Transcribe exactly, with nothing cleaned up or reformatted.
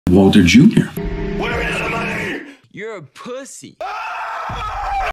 Walter Junior Where is the money? You're a pussy.